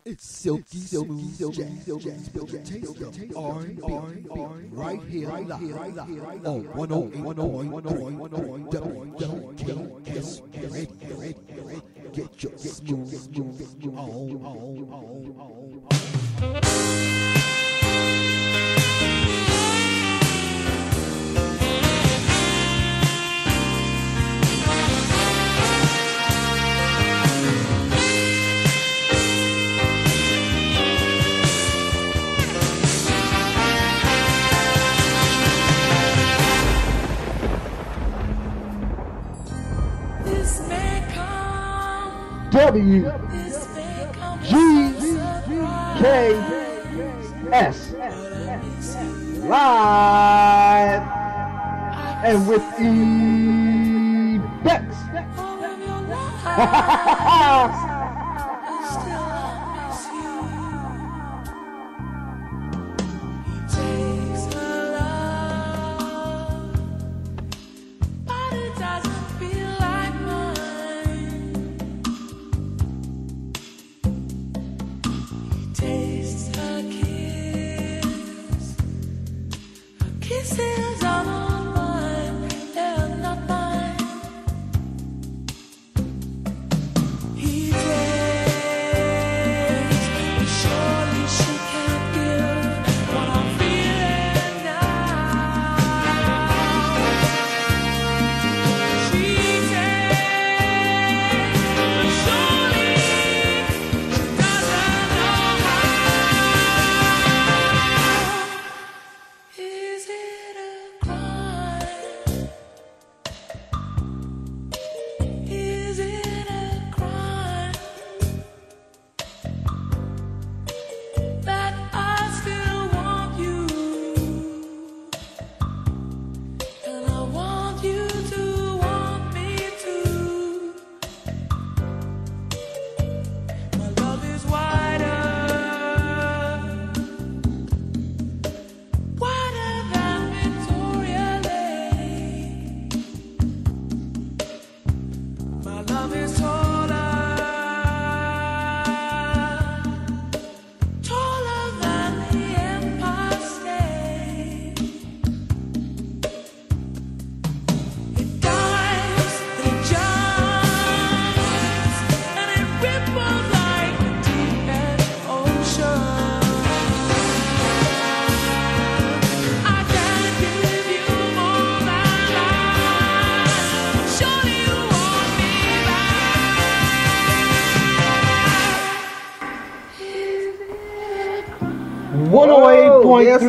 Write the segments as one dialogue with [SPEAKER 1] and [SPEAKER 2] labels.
[SPEAKER 1] It's silky smooth jazz. Feel the taste of R&B right here live on 108.3 WGKS Radio. Get your smooth on.
[SPEAKER 2] WGKS live and with Bex.
[SPEAKER 3] Yes,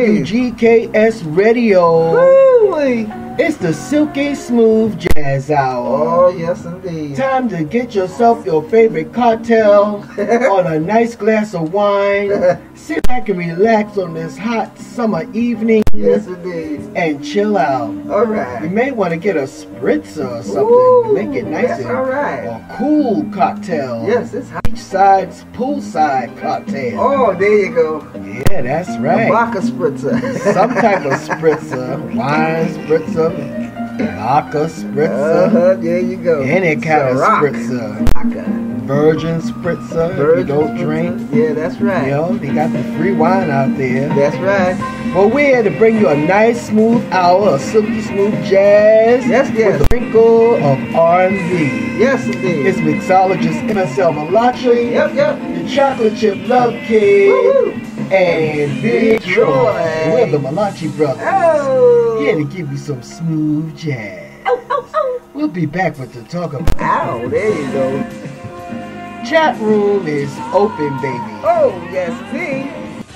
[SPEAKER 2] WGKS Radio.
[SPEAKER 3] Woo-wee.
[SPEAKER 2] It's the Silky Smooth Jazz Hour.
[SPEAKER 3] Oh, yes, indeed.
[SPEAKER 2] Time to get yourself your favorite cocktail on a nice glass of wine. Sit back and relax on this hot summer evening.
[SPEAKER 3] Yes, indeed.
[SPEAKER 2] And chill out.
[SPEAKER 3] All right.
[SPEAKER 2] You may want to get a spritzer or something to make it nice
[SPEAKER 3] that's
[SPEAKER 2] and
[SPEAKER 3] all right.
[SPEAKER 2] a cool cocktail.
[SPEAKER 3] Yes, it's hot.
[SPEAKER 2] Beachside, poolside cocktail.
[SPEAKER 3] Oh, there you go.
[SPEAKER 2] Yeah, that's right.
[SPEAKER 3] A vodka spritzer.
[SPEAKER 2] Some type of spritzer, wine spritzer, vodka spritzer,
[SPEAKER 3] there you go.
[SPEAKER 2] any kind of
[SPEAKER 3] Ciroc.
[SPEAKER 2] spritzer,
[SPEAKER 3] Vodka.
[SPEAKER 2] virgin spritzer, if you don't drink.
[SPEAKER 3] Yeah, that's right.
[SPEAKER 2] You know, they got the free wine out there.
[SPEAKER 3] That's right.
[SPEAKER 2] Well, we're here to bring you a nice smooth hour of silky smooth jazz
[SPEAKER 3] Yes, yes.
[SPEAKER 2] with a sprinkle of R&B.
[SPEAKER 3] Yes, indeed.
[SPEAKER 2] It's mixologist MSL Malachi,
[SPEAKER 3] Yep.
[SPEAKER 2] the chocolate chip love kid,
[SPEAKER 3] Woo-hoo.
[SPEAKER 2] and Big Troy.
[SPEAKER 3] Troy.
[SPEAKER 2] We're the Malachi brothers.
[SPEAKER 3] Oh.
[SPEAKER 2] Here to give you some smooth jazz. We'll be back with the talk about.
[SPEAKER 3] Ow, there you go.
[SPEAKER 2] Chat room is open, baby.
[SPEAKER 3] Oh, yes, indeed.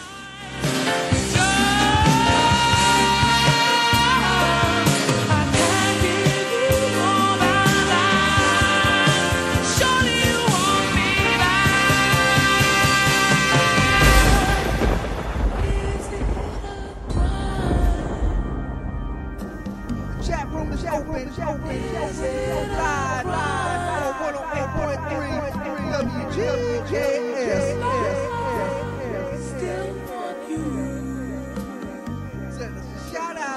[SPEAKER 1] Chat room is open. Live on 108.3 WGKS. Send us a shout out.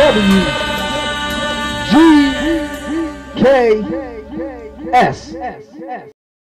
[SPEAKER 2] WGKS.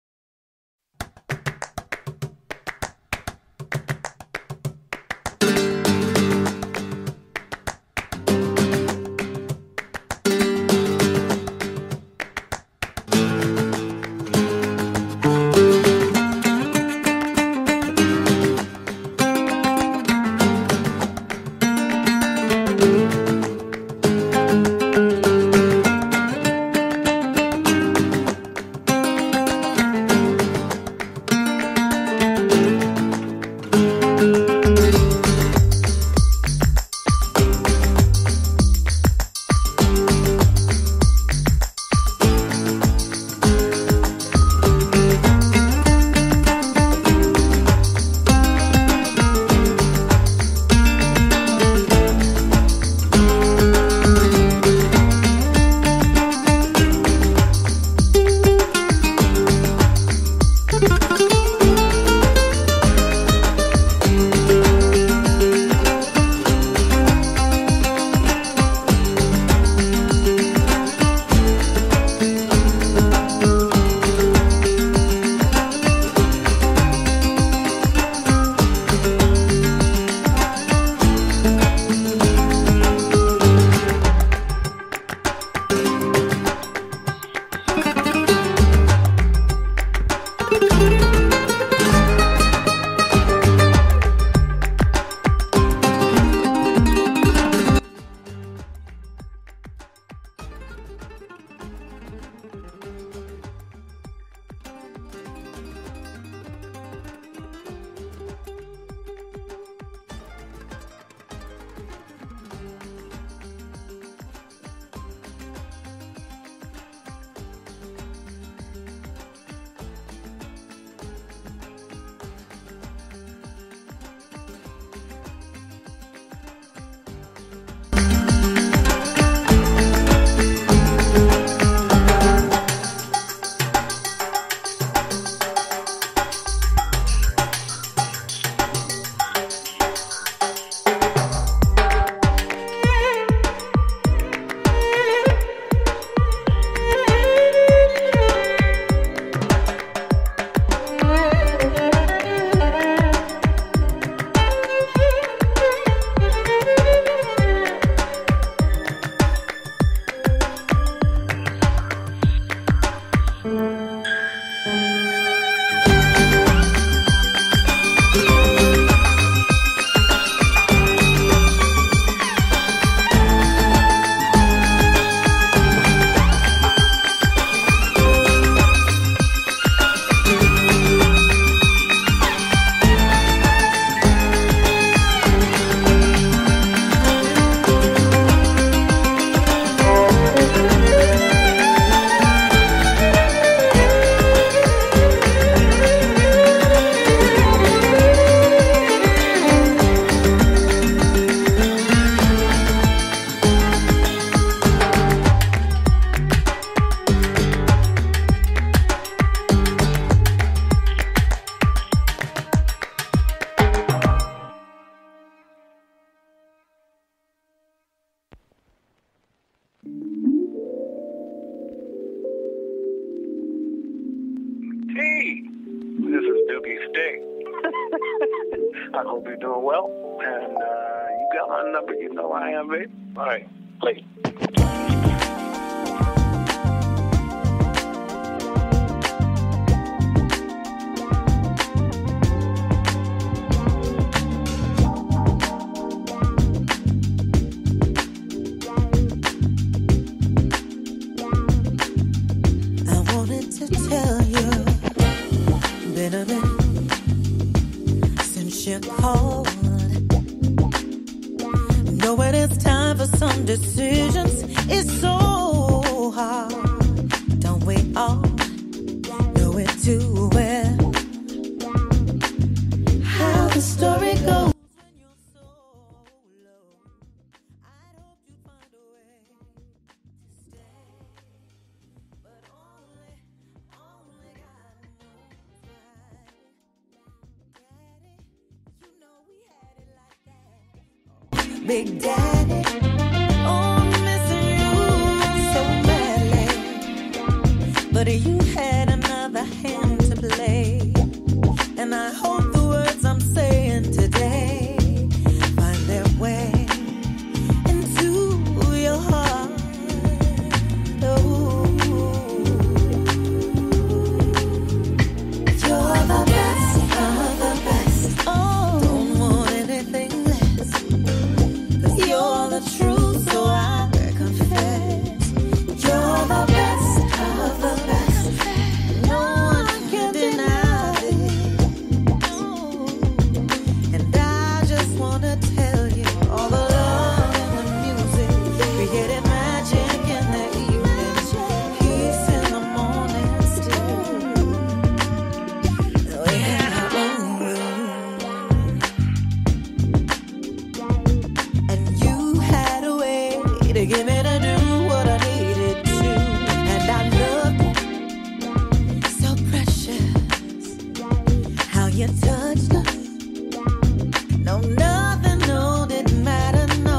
[SPEAKER 4] I hope you're doing well. And you got my number. You know I am, baby. All right. Later.
[SPEAKER 5] Knowing it's time for some decisions is so hard. Don't we all know it too well? How the story goes when you're so low. I hope you find a way to stay, but only God knows why. Daddy, you know we had it like that. Big Daddy, but you had another hand to play. And I hope the words I'm saying today find their way into your heart. Oh, you're the best of the best. Oh, don't want anything less. 'Cause you're the truth, so I confess. You're the best of the best. No one can deny it. And I just wanna tell you all the love and the music created magic in the evening, peace in the morning still. We had our own room, and you had a way to get me to do what I needed to, and I loved it so precious how you touched us. No, nothing, no, didn't matter, no.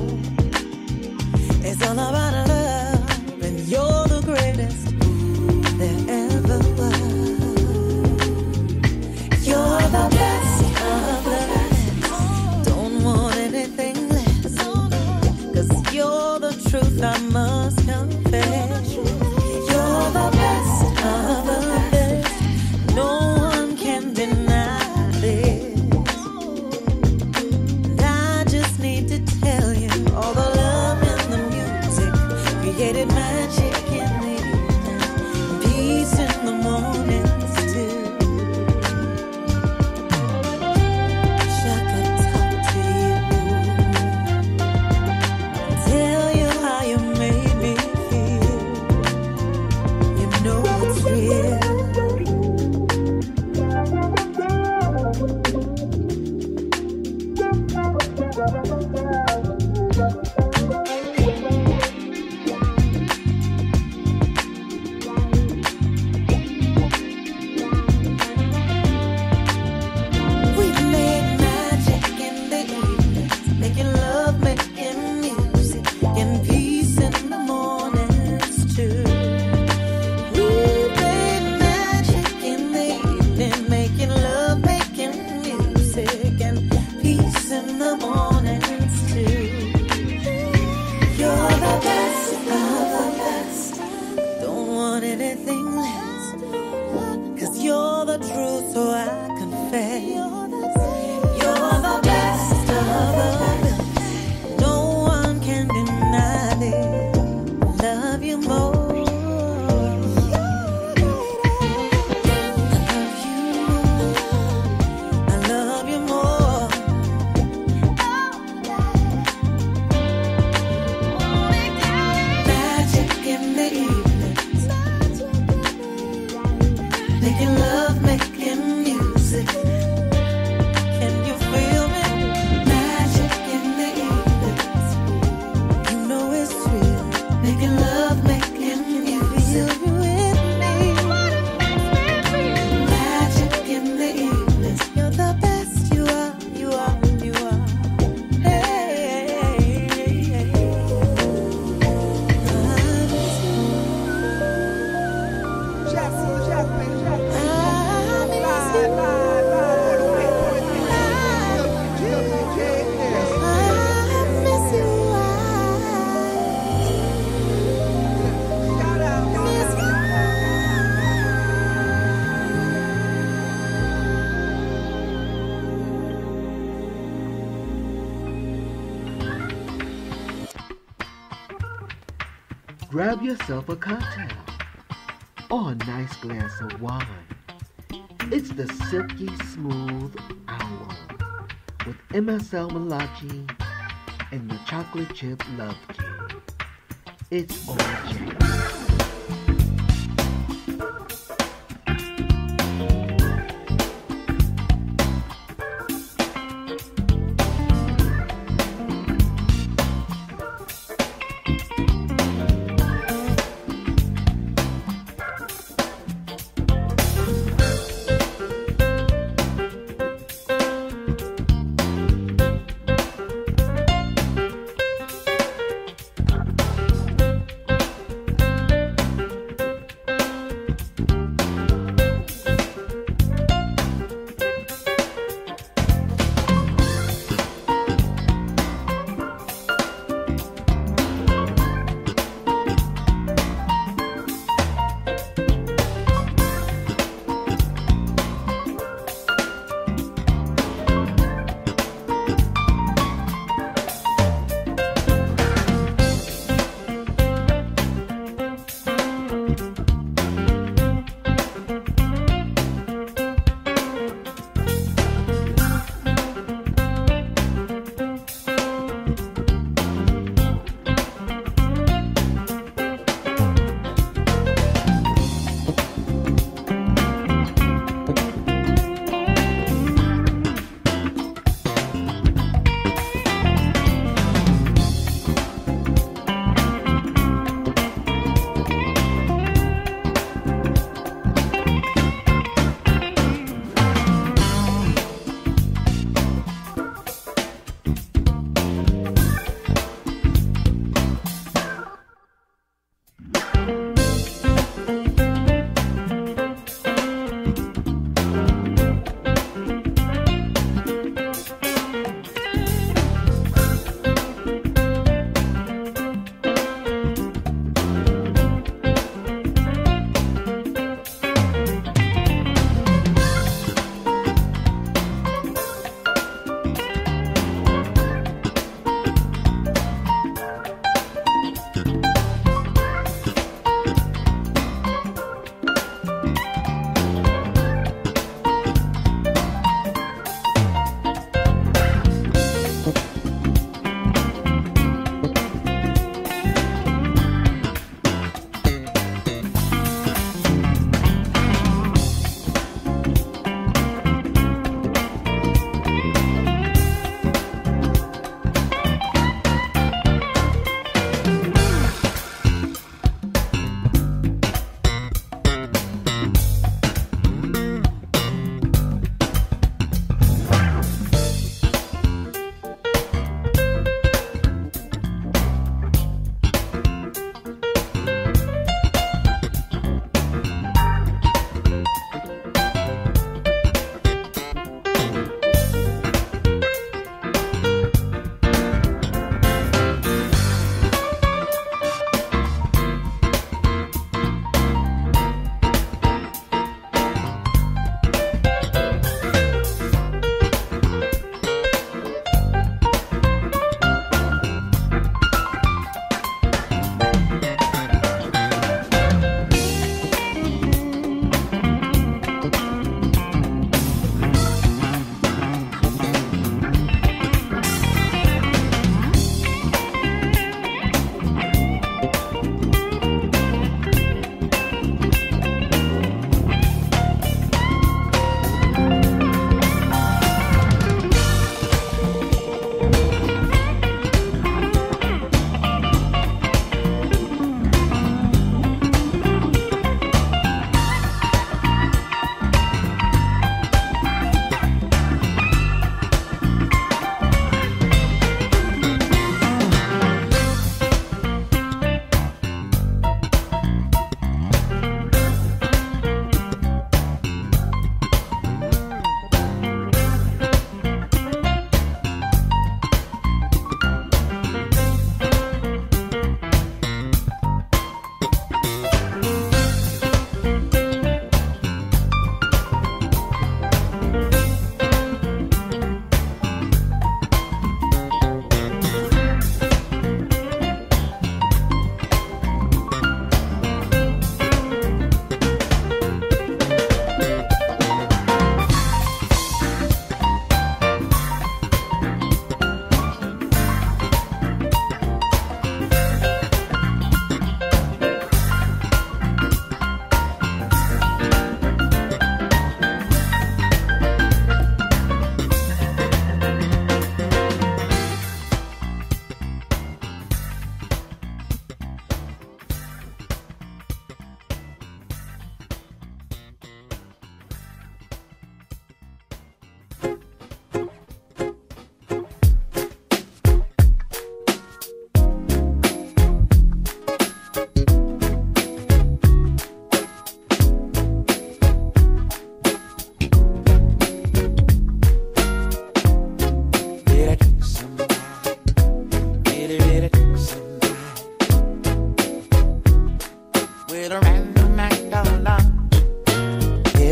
[SPEAKER 5] It's all about love, and you're the greatest there ever was. You're the best of the best. Don't want anything less. 'Cause you're the truth, I must confess. You're the best of the best. No one can deny this. And I just need to tell you all the love and the music created magic in the evening, peace in the morning still. Wish I could talk to you, tell you how you made me feel. You know it's real. We made magic in the evenings, making love, making music, and peace in the mornings too. We made magic in the evening, making love, making music, and peace in the mornings too. You're the best of the best. Don't want anything less. 'Cause you're the truth, so I confess. You're the best of the best. No one can deny this. Love you more. I love you more. Magic in the evenings, making love, making music. Can you feel me? Magic in the evenings, you know it's real. Making love, making music with me. Magic in the evenings, you're the best. You are, you are, you are. Hey,
[SPEAKER 1] Jack from the Jack, baby, Jack.
[SPEAKER 5] I miss you. I miss you.
[SPEAKER 1] Shout out.
[SPEAKER 5] Miss you.
[SPEAKER 2] Grab yourself a cocktail or a nice glass of wine. It's the Silky Smooth Hour with MSL Malachi and the Chocolate Chip Love King. It's OJ.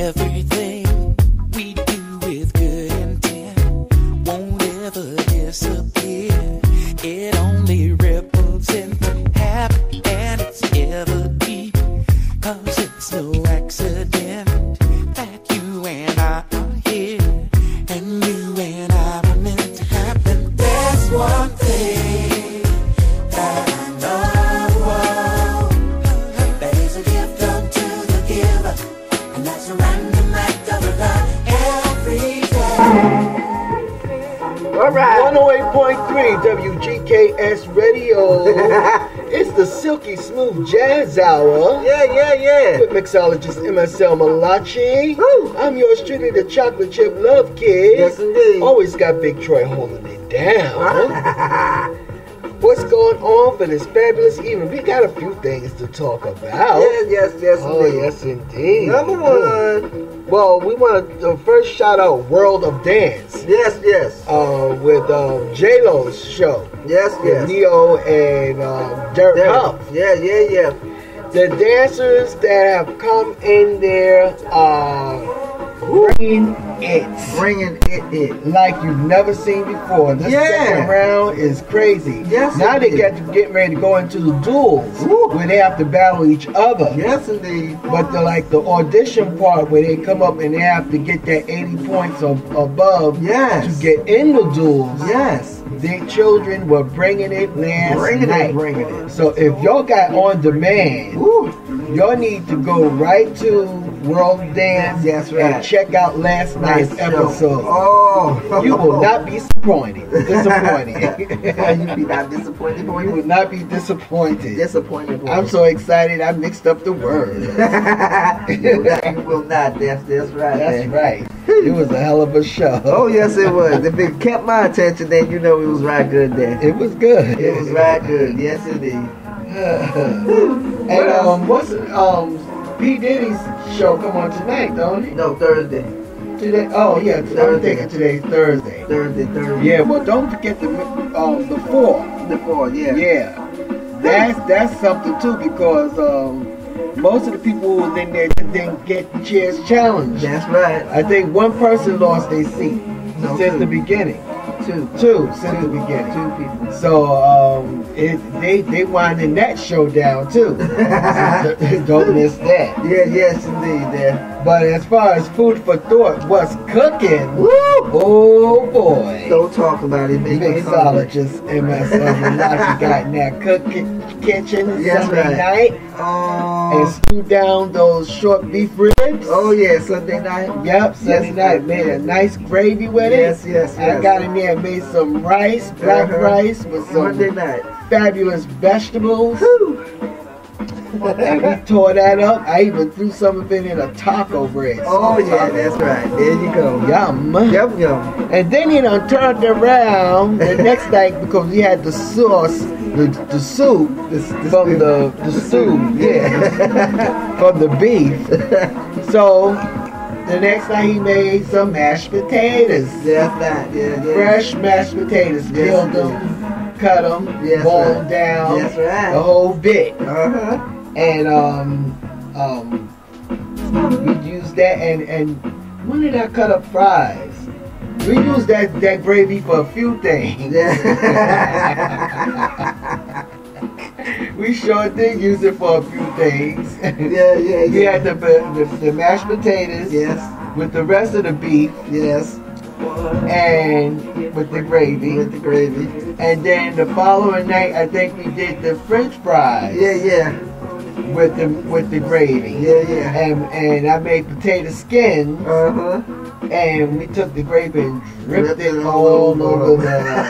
[SPEAKER 6] Everything we do with good intent won't ever disappear. It only ripples into habit, and it's ever deep. 'Cause it's no accident that you and I are here, and you and I were meant to happen. There's one thing that I know, that is a gift unto the giver, and that's a random act of love every day.
[SPEAKER 3] All right.
[SPEAKER 2] 108.3 WGKS Radio. It's the Silky Smooth Jazz Hour.
[SPEAKER 3] Yeah.
[SPEAKER 2] With mixologist MSL Malachi.
[SPEAKER 3] Woo.
[SPEAKER 2] I'm yours truly, the chocolate chip love kid.
[SPEAKER 3] Yes, indeed.
[SPEAKER 2] Always got Big Troy holding it down. What's going on for this fabulous evening? We got a few things to talk about.
[SPEAKER 3] Yes,
[SPEAKER 2] Oh,
[SPEAKER 3] indeed.
[SPEAKER 2] yes, indeed.
[SPEAKER 3] Number one.
[SPEAKER 2] Well, we want to first shout out World of Dance
[SPEAKER 3] Yes.
[SPEAKER 2] with J-Lo's show.
[SPEAKER 3] Yes.
[SPEAKER 2] With Neo and Derek Huff.
[SPEAKER 3] Yeah.
[SPEAKER 2] The dancers that have come in there are bringing
[SPEAKER 3] Bringing it.
[SPEAKER 2] like you've never seen before. This
[SPEAKER 3] Yeah.
[SPEAKER 2] second round is crazy.
[SPEAKER 3] Yes,
[SPEAKER 2] now they
[SPEAKER 3] indeed.
[SPEAKER 2] getting ready to go into the duels
[SPEAKER 3] Woo.
[SPEAKER 2] where they have to battle each other.
[SPEAKER 3] Yes, indeed.
[SPEAKER 2] But the audition part where they come up and they have to get that 80 points above
[SPEAKER 3] Yes.
[SPEAKER 2] to get in the duels.
[SPEAKER 3] Yes.
[SPEAKER 2] The children were bringing it last night.
[SPEAKER 3] Bringing it.
[SPEAKER 2] So if y'all got on demand,
[SPEAKER 3] Woo.
[SPEAKER 2] y'all need to go right to World Dance
[SPEAKER 3] That's right.
[SPEAKER 2] and check out last night's
[SPEAKER 3] Nice show.
[SPEAKER 2] episode.
[SPEAKER 3] Oh.
[SPEAKER 2] You will not be disappointed.
[SPEAKER 3] You be not disappointed, boy.
[SPEAKER 2] You will not be disappointed.
[SPEAKER 3] Disappointed, boy.
[SPEAKER 2] I'm so excited I mixed up the words.
[SPEAKER 3] you will not. That's right.
[SPEAKER 2] That's
[SPEAKER 3] man.
[SPEAKER 2] right. It was a hell of a show.
[SPEAKER 3] Oh yes, it was. If it kept my attention, then you know it was right good there.
[SPEAKER 2] It was good.
[SPEAKER 3] It was right good. Yes, indeed.
[SPEAKER 2] And what's P. Diddy's show come on tonight, don't it?
[SPEAKER 3] No, Thursday.
[SPEAKER 2] Today? Oh yeah, I'm
[SPEAKER 3] Thursday.
[SPEAKER 2] thinking today's Thursday.
[SPEAKER 3] Thursday.
[SPEAKER 2] Yeah, well don't forget the 4th.
[SPEAKER 3] The 4th, yeah.
[SPEAKER 2] Yeah, that's something too because most of the people who was in there didn't get the Cheers Challenge.
[SPEAKER 3] That's right.
[SPEAKER 2] I think one person lost their seat
[SPEAKER 3] No,
[SPEAKER 2] since
[SPEAKER 3] two.
[SPEAKER 2] the beginning.
[SPEAKER 3] Two
[SPEAKER 2] Since the beginning.
[SPEAKER 3] Two people.
[SPEAKER 2] So they winding that show down too. Don't miss that.
[SPEAKER 3] Yeah, yes, indeed. There.
[SPEAKER 2] But as far as food for thought, what's cooking?
[SPEAKER 3] Woo!
[SPEAKER 2] Oh boy!
[SPEAKER 3] Don't talk about it. Make me hungry.
[SPEAKER 2] Mixologist MSL Malachi got in that cooking kitchen
[SPEAKER 3] Yes,
[SPEAKER 2] Sunday
[SPEAKER 3] right.
[SPEAKER 2] night
[SPEAKER 3] Oh.
[SPEAKER 2] and stewed down those short beef ribs.
[SPEAKER 3] Oh yeah, Sunday night.
[SPEAKER 2] Yep, Sunday night made a nice gravy with it.
[SPEAKER 3] Yes.
[SPEAKER 2] I got in there and made some rice, black rice with some
[SPEAKER 3] Monday night.
[SPEAKER 2] fabulous vegetables.
[SPEAKER 3] Woo.
[SPEAKER 2] And we tore that up. I even threw some of it in a taco bread.
[SPEAKER 3] Oh yeah, that's right. There you go.
[SPEAKER 2] Yum.
[SPEAKER 3] Yum.
[SPEAKER 2] And then he done turned around the next night because we had the sauce, the soup from the stew, from the beef. So the next night he made some mashed potatoes.
[SPEAKER 3] That's right. Yeah.
[SPEAKER 2] Fresh mashed potatoes. Peeled them, cut them,
[SPEAKER 3] Yes,
[SPEAKER 2] boiled
[SPEAKER 3] right.
[SPEAKER 2] down,
[SPEAKER 3] That's right.
[SPEAKER 2] the whole bit.
[SPEAKER 3] Uh-huh.
[SPEAKER 2] And we used that and when did I cut up fries? We used that gravy for a few things. We sure did use it for a few things.
[SPEAKER 3] Yeah.
[SPEAKER 2] We had the mashed potatoes
[SPEAKER 3] Yes.
[SPEAKER 2] with the rest of the beef
[SPEAKER 3] Yes.
[SPEAKER 2] and with the gravy.
[SPEAKER 3] With the gravy.
[SPEAKER 2] And then the following night I think we did the French fries.
[SPEAKER 3] Yeah.
[SPEAKER 2] With the gravy.
[SPEAKER 3] Yeah.
[SPEAKER 2] And I made potato skins
[SPEAKER 3] Uh-huh.
[SPEAKER 2] and we took the gravy and dripped it all over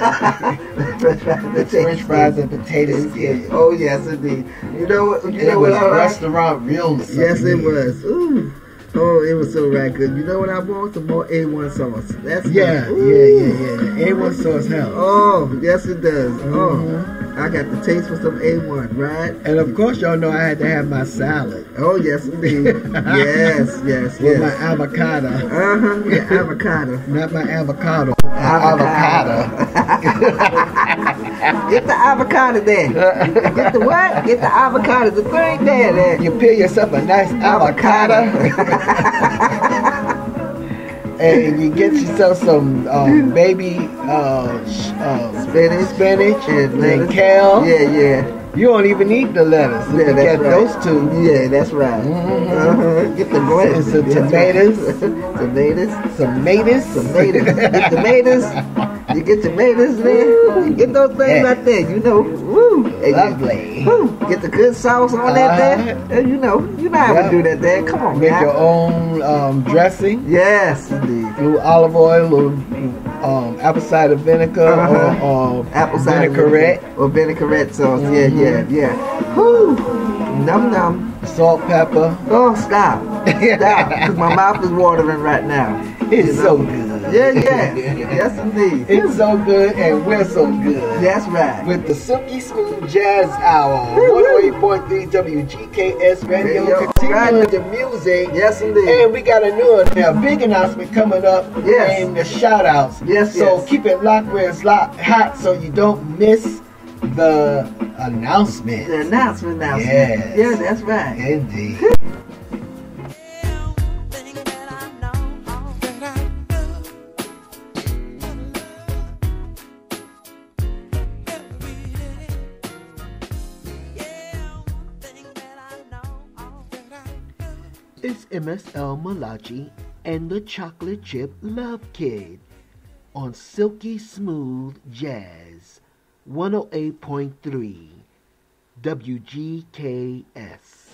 [SPEAKER 2] the French fries and potato skins.
[SPEAKER 3] Oh yes, indeed. You know what?
[SPEAKER 2] It was restaurant realness.
[SPEAKER 3] Yes, it was. Ooh. Oh, it was so right good. You know what I want? Some more A1 sauce. That's
[SPEAKER 2] Yeah. A1 sauce helps.
[SPEAKER 3] Oh, yes it does.
[SPEAKER 2] Mhm.
[SPEAKER 3] Oh, I got the taste for some A1, right?
[SPEAKER 2] And of course, y'all know I had to have my salad
[SPEAKER 3] Oh, yes indeed. yes.
[SPEAKER 2] with my avocado.
[SPEAKER 3] Uh-huh. Yeah, avocado.
[SPEAKER 2] Not my avocado.
[SPEAKER 3] Avocado. Get the avocado there. Get the what? Get the avocado. The thing there.
[SPEAKER 2] You peel yourself a nice avocado. and you get yourself some baby spinach and
[SPEAKER 3] lettuce.
[SPEAKER 2] kale.
[SPEAKER 3] Yeah.
[SPEAKER 2] You don't even need the lettuce.
[SPEAKER 3] Yeah,
[SPEAKER 2] You
[SPEAKER 3] that's
[SPEAKER 2] get
[SPEAKER 3] right.
[SPEAKER 2] those two.
[SPEAKER 3] Yeah, that's right. Get the bread.
[SPEAKER 2] And some
[SPEAKER 3] That's
[SPEAKER 2] tomatoes.
[SPEAKER 3] right. Tomatoes.
[SPEAKER 2] Tomatoes.
[SPEAKER 3] Get tomatoes. You get tomatoes there. You get those things right there. You know. Woo. And you-
[SPEAKER 2] Lovely.
[SPEAKER 3] woo. Get the good sauce on that there. And you know how
[SPEAKER 2] Yep.
[SPEAKER 3] to do that there. Come on,
[SPEAKER 2] Make
[SPEAKER 3] man.
[SPEAKER 2] your own dressing.
[SPEAKER 3] Yes, indeed.
[SPEAKER 2] Little olive oil, little apple cider vinegar, or
[SPEAKER 3] Apple cider
[SPEAKER 2] vinaigrette,
[SPEAKER 3] vinegar or vinaigrette sauce. Yeah. Woo. Num.
[SPEAKER 2] salt, pepper.
[SPEAKER 3] Oh, stop. Because my mouth is watering right now.
[SPEAKER 2] It's
[SPEAKER 3] You know?
[SPEAKER 2] so good.
[SPEAKER 3] Yeah. Yes, indeed.
[SPEAKER 2] It's so good, and we're so good.
[SPEAKER 3] That's right.
[SPEAKER 2] With the Silky Smooth Jazz Hour,
[SPEAKER 3] Woo-hoo.
[SPEAKER 2] 108.3 WGKS Radio,
[SPEAKER 3] Radio,
[SPEAKER 2] continuing
[SPEAKER 3] right.
[SPEAKER 2] the music.
[SPEAKER 3] Yes, indeed.
[SPEAKER 2] And we got a big announcement coming up
[SPEAKER 3] Yes.
[SPEAKER 2] named the shout outs.
[SPEAKER 3] Yes,
[SPEAKER 2] So
[SPEAKER 3] yes.
[SPEAKER 2] keep it locked where it's hot so you don't miss the announcement.
[SPEAKER 3] The announcement.
[SPEAKER 2] Yes.
[SPEAKER 3] Yeah, that's right.
[SPEAKER 2] Indeed.
[SPEAKER 5] Thing that I know.
[SPEAKER 2] It's MSL Malachi and the Chocolate Chip Love Kid on Silky Smooth Jazz 108.3 WGKS.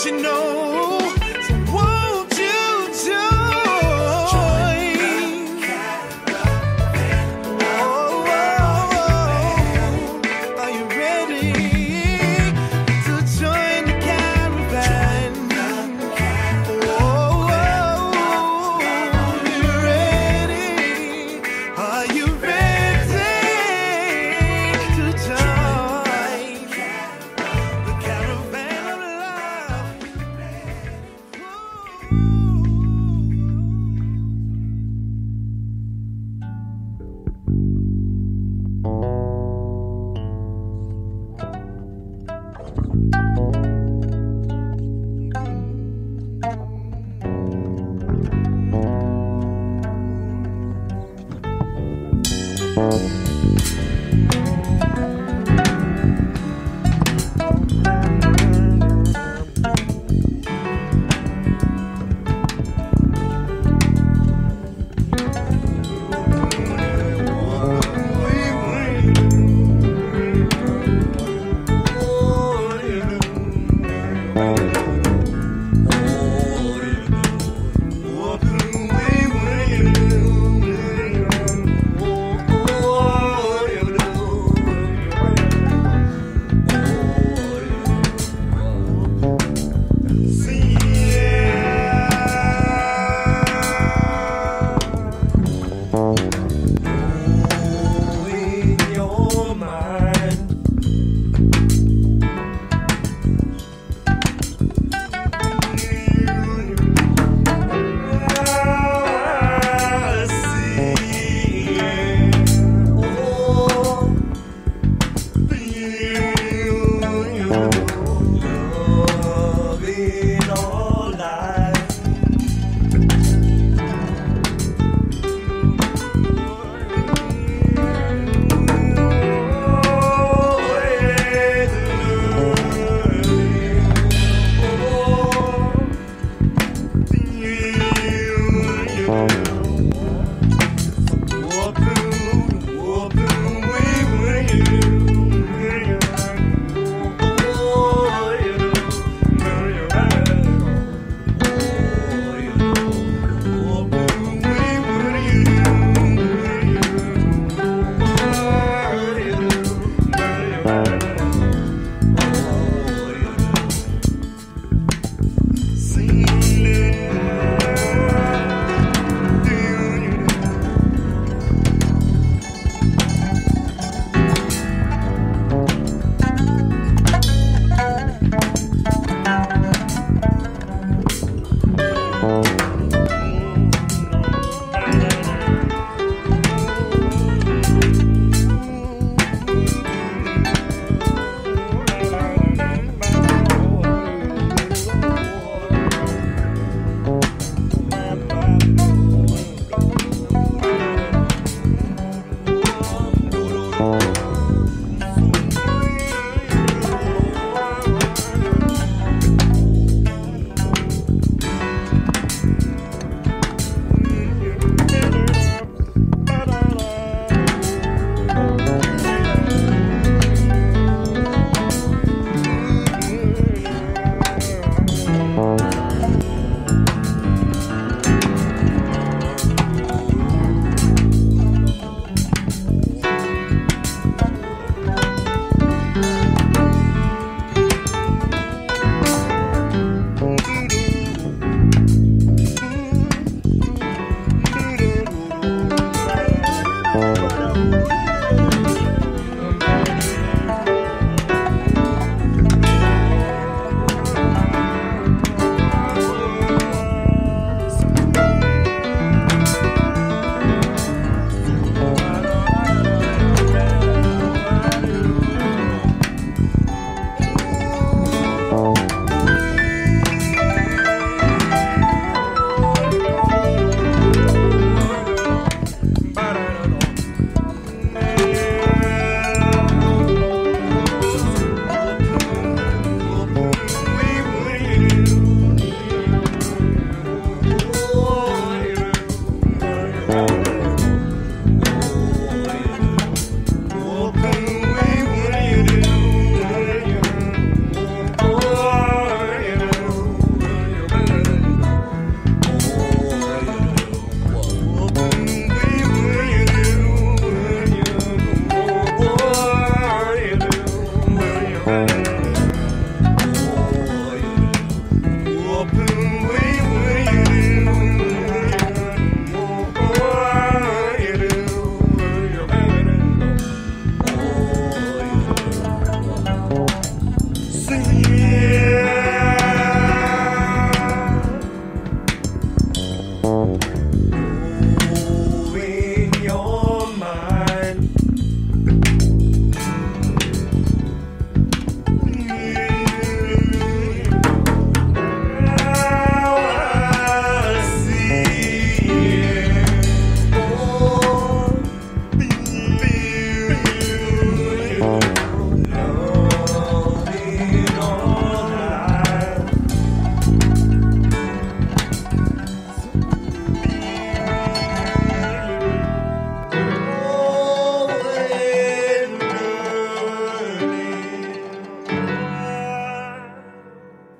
[SPEAKER 6] you know. So won't you join? Oh, are you ready to join the caravan? Oh, you ready? Are you ready to join the caravan of love?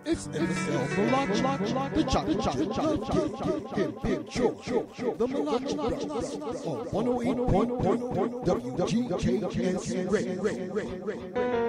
[SPEAKER 7] It's MSL Malachi, the chocolate and Big George, the Malachi Brothers, on 108.1 WGKS Radio.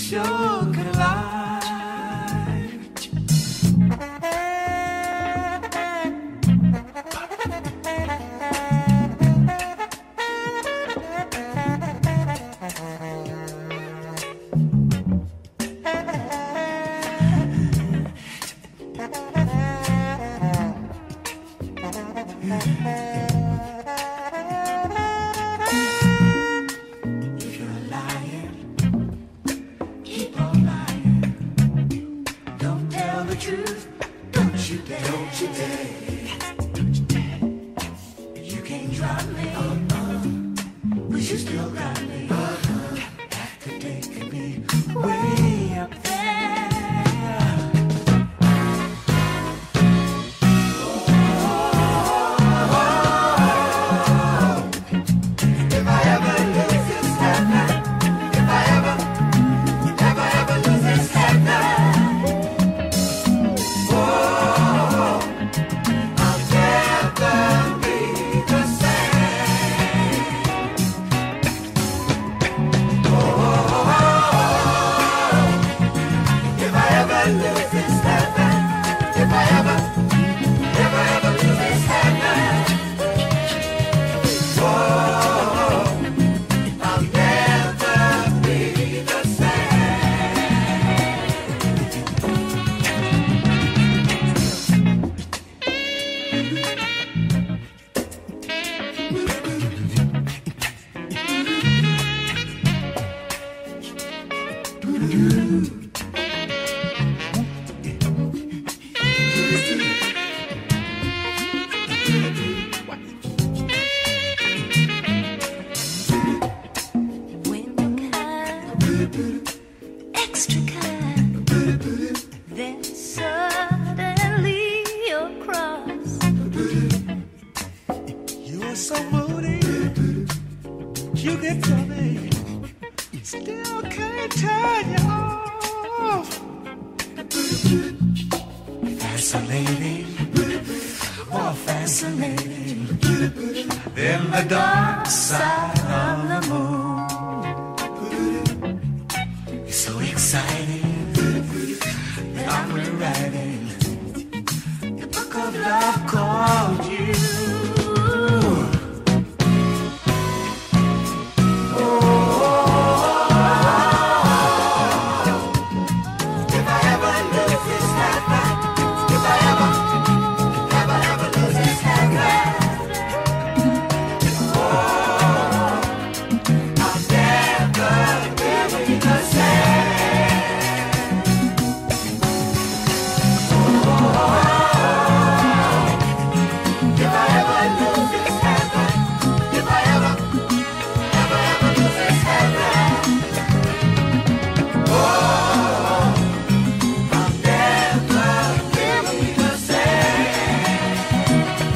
[SPEAKER 6] sure could lie. If you're lying, keep on lying. Don't tell the truth, don't you dare, don't you dare, don't you dare. You can't drop me, but you still got me. That could take me way up there. If I ever lose this heaven, if I ever lose this heaven, oh, I'll never be the same. Oh, if I ever lose this heaven, if I ever lose this heaven, oh, I'll never be the
[SPEAKER 5] When you're kind, extra kind, then suddenly you're cross.
[SPEAKER 6] You're so moody, you get to me, still can't turn you off. Fascinating, more fascinating than the dark side of the moon. It's so exciting that I'm rewriting the book of love called you. If I ever lose this heaven, if I ever lose this heaven, oh, I'll never be the same. Oh, if I ever lose this heaven, if I ever lose this heaven, oh, I'll never be the same.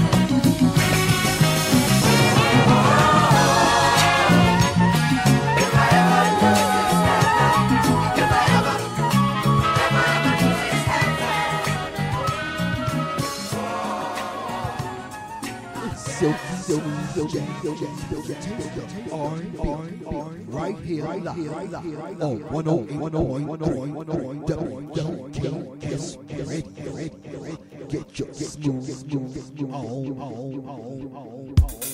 [SPEAKER 6] If I ever lose this heaven, if I ever lose this heaven,
[SPEAKER 7] Right here, live on 108.1 WGKS Radio. Get your smooth on.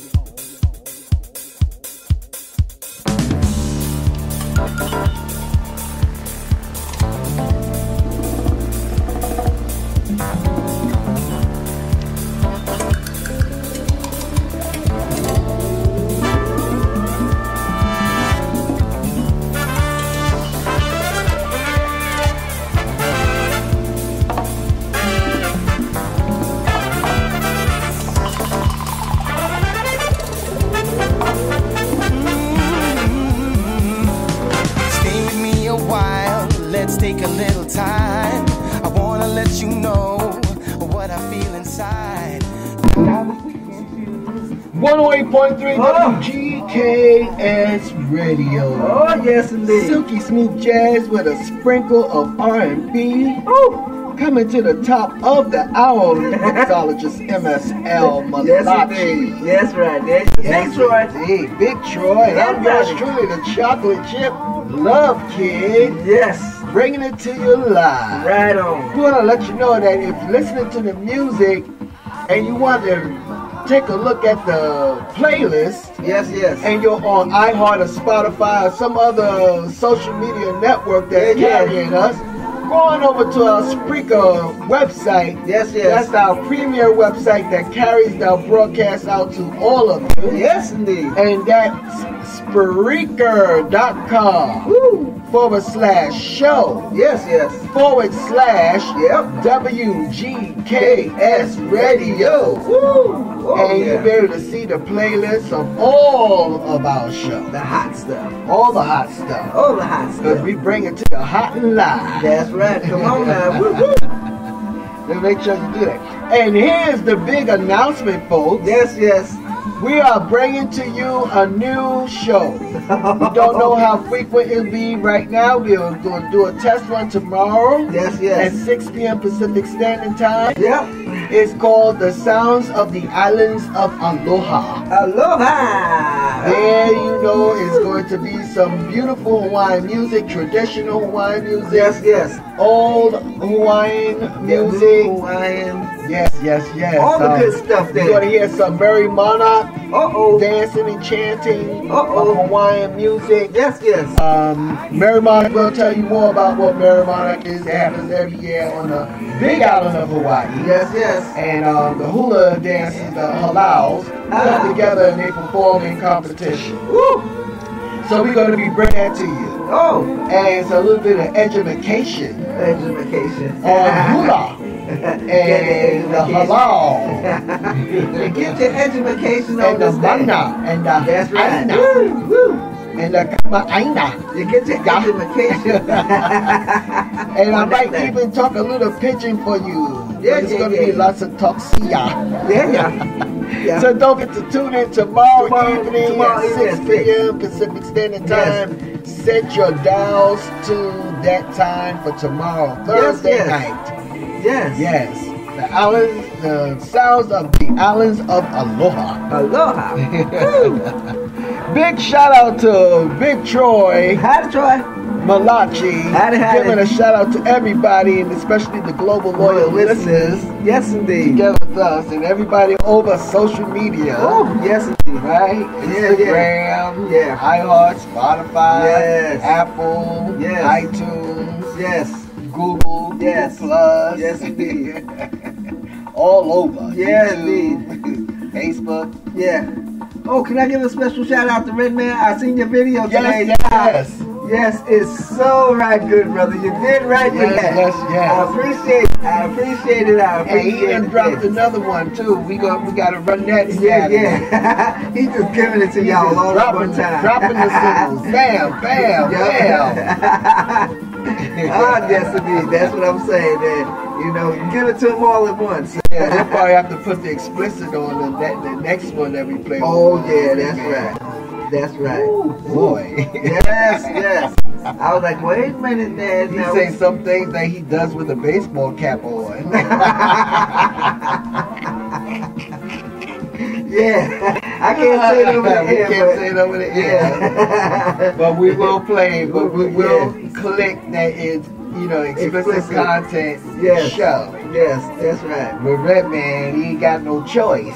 [SPEAKER 6] Stay with me a while, let's take a little time. I wanna let you know what I feel inside.
[SPEAKER 3] 108.3 WGKS Radio.
[SPEAKER 1] Oh, yes, indeed.
[SPEAKER 3] Silky smooth jazz with a sprinkle of R&B.
[SPEAKER 2] Coming to the top of the hour, mixologist MSL Malachi.
[SPEAKER 3] Yes, indeed. Yes, right. There.
[SPEAKER 2] Yes,
[SPEAKER 3] Big Troy.
[SPEAKER 2] indeed. Big Troy. And I'm yours truly, the chocolate chip love kid,
[SPEAKER 3] Yes.
[SPEAKER 2] bringing it to you live.
[SPEAKER 3] Right on.
[SPEAKER 2] We want to let you know that if you're listening to the music and you want to take a look at the playlist,
[SPEAKER 3] Yes, yes.
[SPEAKER 2] and you're on iHeart or Spotify or some other social media network that's
[SPEAKER 3] Yeah, yeah.
[SPEAKER 2] carrying us, go on over to our Spreaker website.
[SPEAKER 3] Yes, yes.
[SPEAKER 2] That's our premier website that carries our broadcast out to all of you.
[SPEAKER 3] Yes, indeed.
[SPEAKER 2] And that's Spreaker.com /show
[SPEAKER 3] Yes, yes.
[SPEAKER 2] /
[SPEAKER 3] Yep.
[SPEAKER 2] WGKS Radio.
[SPEAKER 3] Woo. Oh,
[SPEAKER 2] And you'll be able to see the playlist of all of our shows.
[SPEAKER 3] the hot stuff.
[SPEAKER 2] All the hot stuff.
[SPEAKER 3] All the hot
[SPEAKER 2] Because
[SPEAKER 3] stuff.
[SPEAKER 2] we bring it to you hot and live.
[SPEAKER 3] That's right. Come on now. Woo, woo.
[SPEAKER 2] Then make sure you do that. And here's the big announcement, folks.
[SPEAKER 3] Yes, yes.
[SPEAKER 2] We are bringing to you a new show. We don't know how frequent it'll be right now. We're going to do a test run tomorrow
[SPEAKER 3] Yes,
[SPEAKER 2] at
[SPEAKER 3] yes.
[SPEAKER 2] 6 p.m. Pacific Standard Time.
[SPEAKER 3] Yep.
[SPEAKER 2] It's called The Sounds of the Islands of Aloha.
[SPEAKER 3] Aloha.
[SPEAKER 2] There you know it's going to be some beautiful Hawaiian music, traditional Hawaiian music,
[SPEAKER 3] Yes, yes.
[SPEAKER 2] old Hawaiian music.
[SPEAKER 3] Hawaiian.
[SPEAKER 2] Yes, yes, yes.
[SPEAKER 3] All the good stuff
[SPEAKER 2] You're going to
[SPEAKER 3] there.
[SPEAKER 2] hear some Mary Monarch
[SPEAKER 3] Uh-oh.
[SPEAKER 2] dancing and chanting
[SPEAKER 3] Uh-oh.
[SPEAKER 2] of Hawaiian music.
[SPEAKER 3] Yes, yes.
[SPEAKER 2] Mary Monarch will tell you more about what Mary Monarch is. It happens every year on the Big Island of Hawaii.
[SPEAKER 3] Yes, yes.
[SPEAKER 2] And the hula dances, the halaus, come together and they perform in competition.
[SPEAKER 3] Woo.
[SPEAKER 2] So we're going to be bringing that to you.
[SPEAKER 3] Oh.
[SPEAKER 2] And it's a little bit of education
[SPEAKER 3] Education.
[SPEAKER 2] on hula and the halal
[SPEAKER 3] Get your education on
[SPEAKER 2] and the
[SPEAKER 3] this thing.
[SPEAKER 2] mana and the
[SPEAKER 3] That's right.
[SPEAKER 2] aina
[SPEAKER 3] Woo, woo.
[SPEAKER 2] and the kama'aina.
[SPEAKER 3] You get your
[SPEAKER 2] Yeah.
[SPEAKER 3] education.
[SPEAKER 2] And I
[SPEAKER 3] on that
[SPEAKER 2] might
[SPEAKER 3] thing.
[SPEAKER 2] even talk a little pidgin for you.
[SPEAKER 3] Yeah,
[SPEAKER 2] It's
[SPEAKER 3] yeah,
[SPEAKER 2] going to
[SPEAKER 3] yeah.
[SPEAKER 2] be lots of talksia.
[SPEAKER 3] Yeah, yeah. Yeah.
[SPEAKER 2] So don't forget to tune in tomorrow evening
[SPEAKER 3] tomorrow
[SPEAKER 2] at 6
[SPEAKER 3] evening,
[SPEAKER 2] p.m. Pacific Standard
[SPEAKER 3] Yes.
[SPEAKER 2] Time. Set your dials to that time for tomorrow, Thursday
[SPEAKER 3] yes.
[SPEAKER 2] night.
[SPEAKER 3] Yes.
[SPEAKER 2] Yes. The sounds of the islands of Aloha.
[SPEAKER 3] Aloha. Woo.
[SPEAKER 2] Big shout out to Big Troy
[SPEAKER 3] Howdy, Troy.
[SPEAKER 2] Malachi.
[SPEAKER 3] Howdy, howdy.
[SPEAKER 2] Giving a shout out to everybody, and especially the global loyal listeners
[SPEAKER 3] Yes, indeed.
[SPEAKER 2] together with us, and everybody over social media.
[SPEAKER 3] Oh, yes, indeed.
[SPEAKER 2] Right?
[SPEAKER 3] Yeah,
[SPEAKER 2] Instagram,
[SPEAKER 3] yeah.
[SPEAKER 2] iHeart, Spotify,
[SPEAKER 3] Yes.
[SPEAKER 2] Apple,
[SPEAKER 3] Yes.
[SPEAKER 2] iTunes,
[SPEAKER 3] Yes.
[SPEAKER 2] Google,
[SPEAKER 3] Yes.
[SPEAKER 2] Google Plus.
[SPEAKER 3] Yes, indeed.
[SPEAKER 2] All over.
[SPEAKER 3] Yeah,
[SPEAKER 2] YouTube, Facebook.
[SPEAKER 3] Yeah. Oh, can I give a special shout out to Redman? I seen your video today.
[SPEAKER 2] Yes.
[SPEAKER 3] Yes, it's so right good, brother. You did right with
[SPEAKER 2] Yes,
[SPEAKER 3] that.
[SPEAKER 2] yes, yes.
[SPEAKER 3] I appreciate it. I appreciate it. I
[SPEAKER 2] And he
[SPEAKER 3] appreciate
[SPEAKER 2] done
[SPEAKER 3] it.
[SPEAKER 2] dropped another one too. We got to run that.
[SPEAKER 3] Yeah,
[SPEAKER 2] Saturday.
[SPEAKER 3] yeah. He's just giving it to
[SPEAKER 2] He's
[SPEAKER 3] y'all
[SPEAKER 2] just
[SPEAKER 3] all at one time.
[SPEAKER 2] dropping the singles. Bam, bam, bam.
[SPEAKER 3] Ah, yes, indeed. That's what I'm saying. That, you know, you give it to them all at once.
[SPEAKER 2] Yeah, we'll probably have to put the explicit on the next one that we play.
[SPEAKER 3] Oh, yeah, that's right. That's right.
[SPEAKER 2] Boy.
[SPEAKER 3] Yes, yes. I was like, wait a minute, Dad.
[SPEAKER 2] He
[SPEAKER 3] Now,
[SPEAKER 2] say some things that he does with a baseball cap on.
[SPEAKER 3] yeah, I can't say it over the
[SPEAKER 2] We
[SPEAKER 3] air.
[SPEAKER 2] can't say it over the air.
[SPEAKER 3] Yeah.
[SPEAKER 2] But we will play, but we will click that it's, explicit
[SPEAKER 3] Explicit.
[SPEAKER 2] content
[SPEAKER 3] Yes.
[SPEAKER 2] show.
[SPEAKER 3] Yes, that's right.
[SPEAKER 2] But Redman, he ain't got no choice.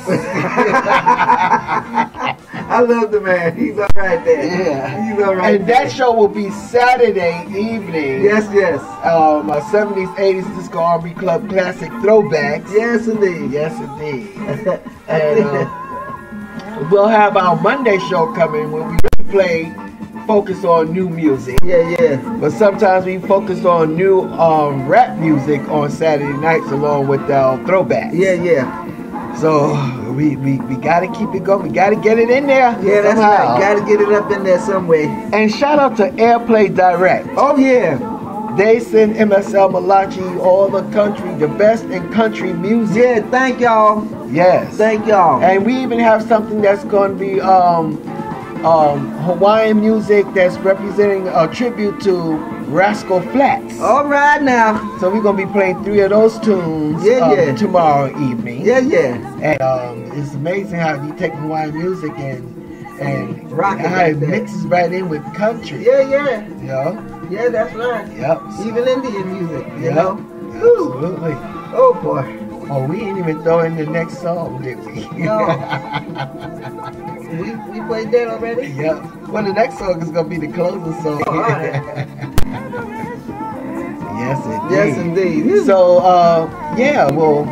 [SPEAKER 3] I love the man. He's all right there.
[SPEAKER 2] Yeah.
[SPEAKER 3] He's all right.
[SPEAKER 2] And that show will be Saturday evening.
[SPEAKER 3] Yes, yes.
[SPEAKER 2] A 70s, 80s Disco R&B Club classic throwbacks.
[SPEAKER 3] Yes, indeed.
[SPEAKER 2] Yes, indeed. And we'll have our Monday show coming where we play, focus on new music.
[SPEAKER 3] Yeah, yeah.
[SPEAKER 2] But sometimes we focus on new rap music on Saturday nights along with our throwbacks.
[SPEAKER 3] Yeah, yeah.
[SPEAKER 2] So we got to keep it going. We got to get it in there.
[SPEAKER 3] Yeah, that's
[SPEAKER 2] somehow.
[SPEAKER 3] right. Got to get it up in there some way.
[SPEAKER 2] And shout out to Airplay Direct.
[SPEAKER 3] Oh, yeah.
[SPEAKER 2] They send MSL Malachi all the country, the best in country music.
[SPEAKER 3] Yeah, thank y'all.
[SPEAKER 2] Yes.
[SPEAKER 3] Thank y'all.
[SPEAKER 2] And we even have something that's going to be Hawaiian music that's representing a tribute to Rascal Flatts.
[SPEAKER 3] All right now.
[SPEAKER 2] So we're gonna be playing 3 of those tunes
[SPEAKER 3] Yeah.
[SPEAKER 2] tomorrow evening.
[SPEAKER 3] Yeah, yeah.
[SPEAKER 2] And it's amazing how you take Hawaiian music and
[SPEAKER 3] Rock it
[SPEAKER 2] how
[SPEAKER 3] like
[SPEAKER 2] it
[SPEAKER 3] that.
[SPEAKER 2] mixes right in with country.
[SPEAKER 3] Yeah, yeah.
[SPEAKER 2] You know?
[SPEAKER 3] Yeah, that's right.
[SPEAKER 2] Yep.
[SPEAKER 3] Even Indian music, you
[SPEAKER 2] Yep.
[SPEAKER 3] know? Whew.
[SPEAKER 2] Absolutely.
[SPEAKER 3] Oh, boy.
[SPEAKER 2] Oh, we didn't even throw in the next song, did we?
[SPEAKER 3] No. we played that already?
[SPEAKER 2] Yep. Well, the next song is gonna be the closing song.
[SPEAKER 3] Oh, all right.
[SPEAKER 2] Yes, indeed.
[SPEAKER 3] Yes, indeed.
[SPEAKER 2] So, yeah, well,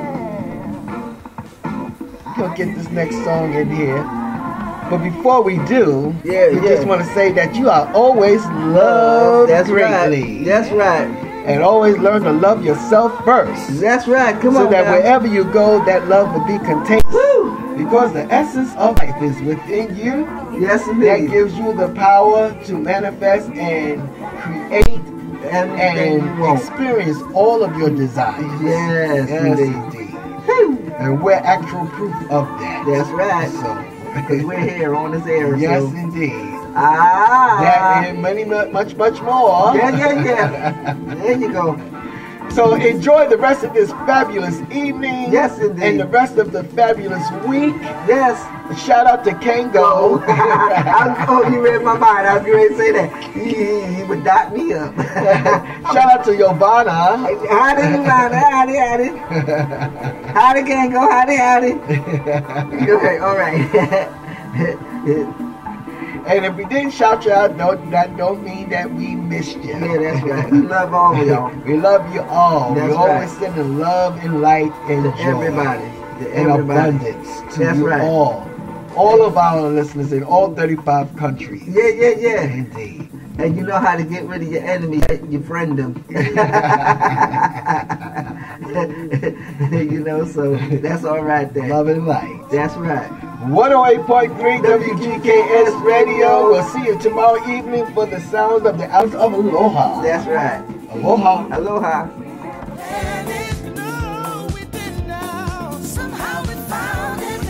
[SPEAKER 2] we're gonna get this next song in here. But before we do,
[SPEAKER 3] Yeah,
[SPEAKER 2] we
[SPEAKER 3] yeah.
[SPEAKER 2] just want to say that you are always loved
[SPEAKER 3] That's
[SPEAKER 2] greatly.
[SPEAKER 3] right. That's right.
[SPEAKER 2] And always learn to love yourself first.
[SPEAKER 3] That's right. Come
[SPEAKER 2] So
[SPEAKER 3] on
[SPEAKER 2] that
[SPEAKER 3] now.
[SPEAKER 2] wherever you go, that love will be contagious.
[SPEAKER 3] Woo!
[SPEAKER 2] Because the essence of life is within you.
[SPEAKER 3] Yes,
[SPEAKER 2] That
[SPEAKER 3] indeed.
[SPEAKER 2] gives you the power to manifest and create
[SPEAKER 3] Everything you
[SPEAKER 2] and
[SPEAKER 3] want.
[SPEAKER 2] experience all of your desires.
[SPEAKER 3] Yes, indeed.
[SPEAKER 2] indeed.
[SPEAKER 3] Whew.
[SPEAKER 2] And we're actual proof of that.
[SPEAKER 3] That's right.
[SPEAKER 2] So,
[SPEAKER 3] Because we're here on this air.
[SPEAKER 2] yes,
[SPEAKER 3] So.
[SPEAKER 2] indeed.
[SPEAKER 3] Ah.
[SPEAKER 2] That and many, much more.
[SPEAKER 3] Yeah, yeah, yeah. There you go.
[SPEAKER 2] So enjoy the rest of this fabulous evening.
[SPEAKER 3] Yes, indeed.
[SPEAKER 2] And the rest of the fabulous week.
[SPEAKER 3] Yes.
[SPEAKER 2] Shout out to Kango.
[SPEAKER 3] Oh, you read my mind. I was going to say that. He would dot me up.
[SPEAKER 2] Shout out to Yovana.
[SPEAKER 3] Howdy, howdy. Howdy, Kango. Howdy. Okay, all right.
[SPEAKER 2] And if we didn't shout you out, that don't mean that we missed you.
[SPEAKER 3] Yeah, that's right. We love all of y'all.
[SPEAKER 2] We love you all.
[SPEAKER 3] That's
[SPEAKER 2] We
[SPEAKER 3] right.
[SPEAKER 2] always sending love and light and
[SPEAKER 3] To
[SPEAKER 2] joy
[SPEAKER 3] everybody. To
[SPEAKER 2] and
[SPEAKER 3] everybody.
[SPEAKER 2] abundance to
[SPEAKER 3] That's
[SPEAKER 2] you
[SPEAKER 3] right.
[SPEAKER 2] all of our listeners in all 35 countries.
[SPEAKER 3] Yeah.
[SPEAKER 2] Indeed.
[SPEAKER 3] And you know how to get rid of your enemy. You friend them. You know, so that's all right there.
[SPEAKER 2] Love and light.
[SPEAKER 3] That's right.
[SPEAKER 2] 108.3 WGKS Radio. We'll see you tomorrow evening for the sound of the Out of Aloha.
[SPEAKER 3] That's right.
[SPEAKER 2] Aloha.
[SPEAKER 3] Aloha.
[SPEAKER 5] Somehow we found it.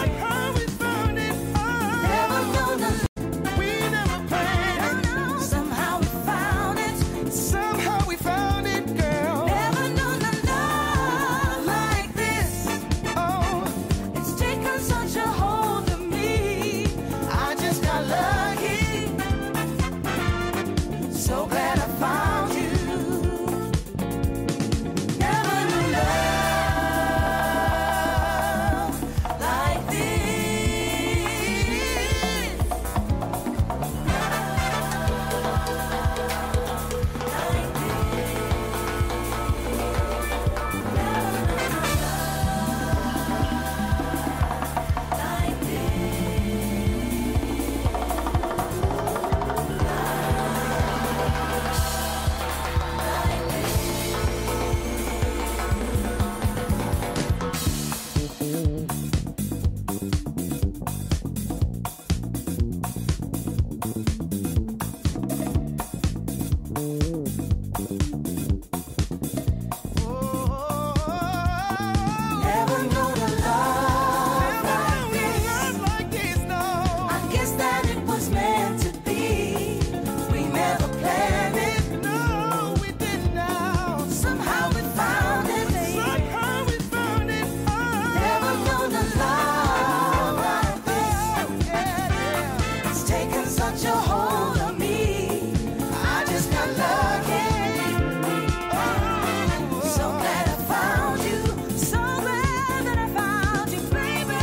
[SPEAKER 5] Never known the we never planned. Somehow we found it.
[SPEAKER 6] Somehow we found it, girl.
[SPEAKER 5] Never known a love like this.
[SPEAKER 6] Oh,
[SPEAKER 5] It's taken such a hold of me. I just got lucky. So glad I found you. Never knew love like this. Never known a love like this. I guess that it was meant to be. We never planned it.
[SPEAKER 6] no, we didn't know.
[SPEAKER 5] Somehow we found it.
[SPEAKER 6] Somehow we found it.
[SPEAKER 5] Never known a love like this. It's taken such a hold of me. I just got lucky. So glad I found you. So glad that I found you, baby.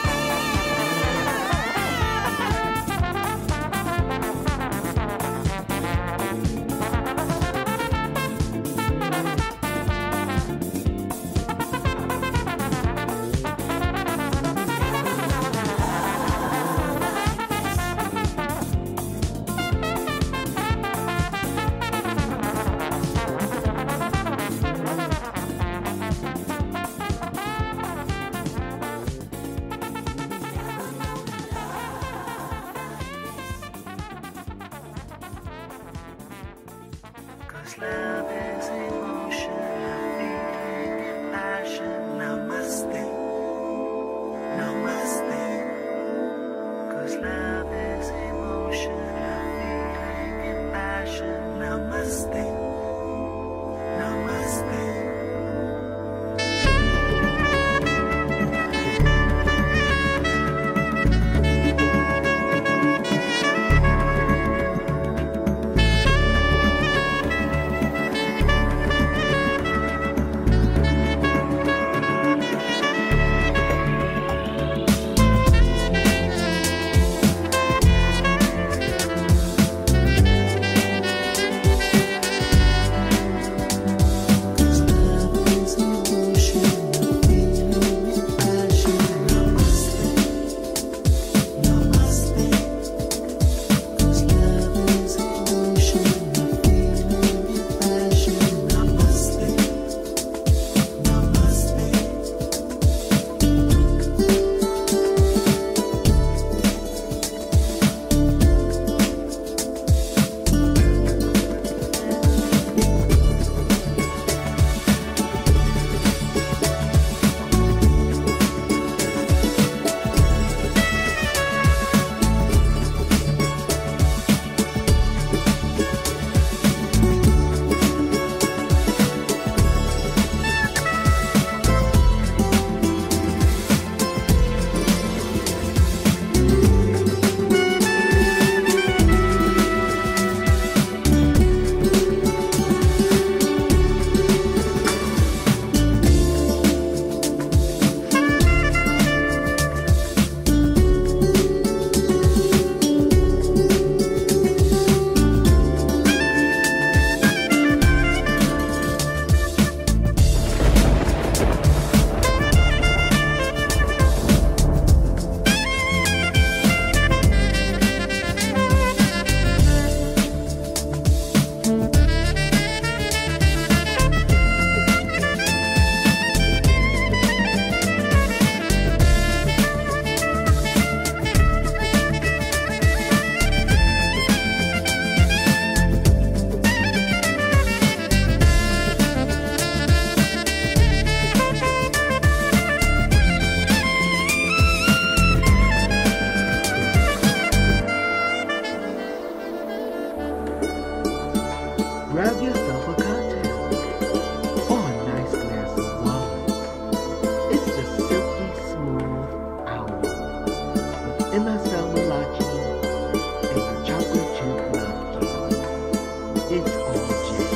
[SPEAKER 6] Cause love is emotion, feeling, passion, namaste, namaste. Cause love is emotion, feeling, passion, namaste.
[SPEAKER 2] grab yourself a cocktail or a nice glass of wine. It's the Silky Smooth Hour with MSL Malachi and the Chocolate Chip Love King. It's all jazz.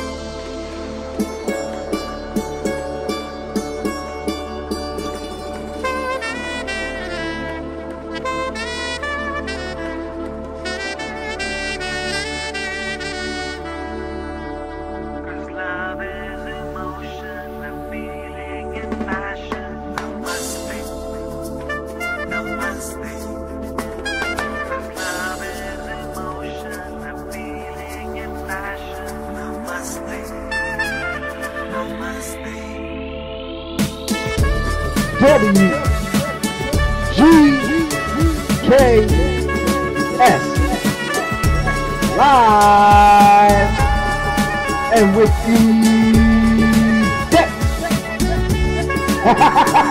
[SPEAKER 6] Cause love is emotion and feeling and passion. Namaste, namaste. Cause love is emotion and feeling and passion. Namaste, namaste.
[SPEAKER 3] WGKS live and with the